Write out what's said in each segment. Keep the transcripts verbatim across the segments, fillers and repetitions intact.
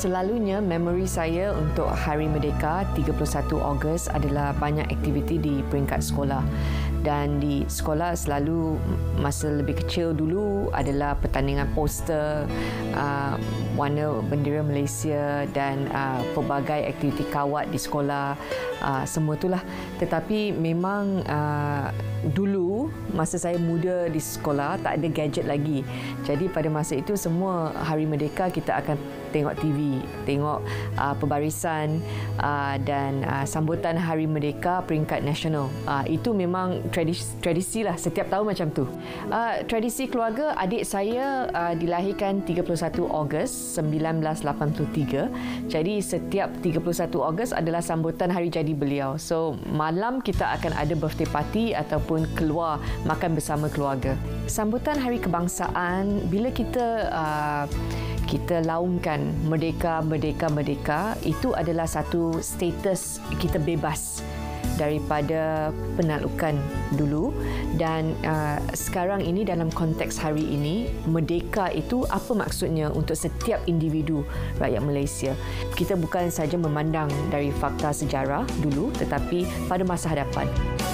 Selalunya memori saya untuk Hari Merdeka tiga puluh satu Ogos adalah banyak aktiviti di peringkat sekolah. Dan di sekolah selalu masa lebih kecil dulu adalah pertandingan poster, uh, warna bendera Malaysia dan uh, pelbagai aktiviti kawat di sekolah. Uh, semua itulah. Tetapi memang uh, dulu masa saya muda di sekolah tak ada gadget lagi. Jadi pada masa itu semua Hari Merdeka kita akan tengok T V, tengok uh, pembarisan uh, dan uh, sambutan Hari Merdeka peringkat nasional. Uh, itu memang tradisi, tradisi lah setiap tahun macam tu. Uh, tradisi keluarga, adik saya uh, dilahirkan tiga puluh satu Ogos sembilan belas lapan puluh tiga. Jadi setiap tiga puluh satu Ogos adalah sambutan hari jadi beliau. So malam kita akan ada birthday party ataupun keluar makan bersama keluarga. Sambutan Hari Kebangsaan, bila kita uh, kita laungkan merdeka, merdeka, merdeka, itu adalah satu status kita bebas daripada penaklukan dulu. Dan uh, sekarang ini dalam konteks hari ini, merdeka itu apa maksudnya untuk setiap individu rakyat Malaysia. Kita bukan saja memandang dari fakta sejarah dulu, tetapi pada masa hadapan.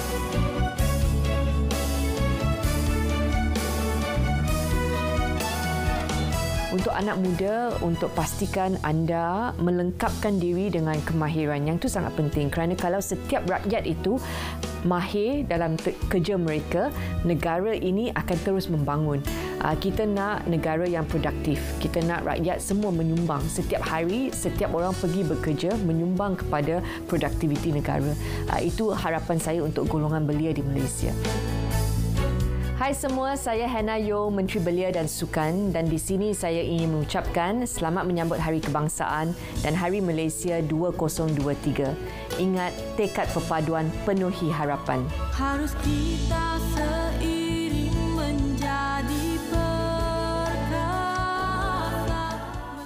Untuk anak muda, untuk pastikan anda melengkapkan diri dengan kemahiran. Yang itu sangat penting kerana kalau setiap rakyat itu mahir dalam kerja mereka, negara ini akan terus membangun. Kita nak negara yang produktif. Kita nak rakyat semua menyumbang. Setiap hari, setiap orang pergi bekerja menyumbang kepada produktiviti negara. Itu harapan saya untuk golongan belia di Malaysia. Hai semua, saya Hannah Yeoh, Menteri Belia dan Sukan, dan di sini saya ingin mengucapkan selamat menyambut Hari Kebangsaan dan Hari Malaysia dua ribu dua puluh tiga. Ingat, tekad perpaduan penuhi harapan. Harus kita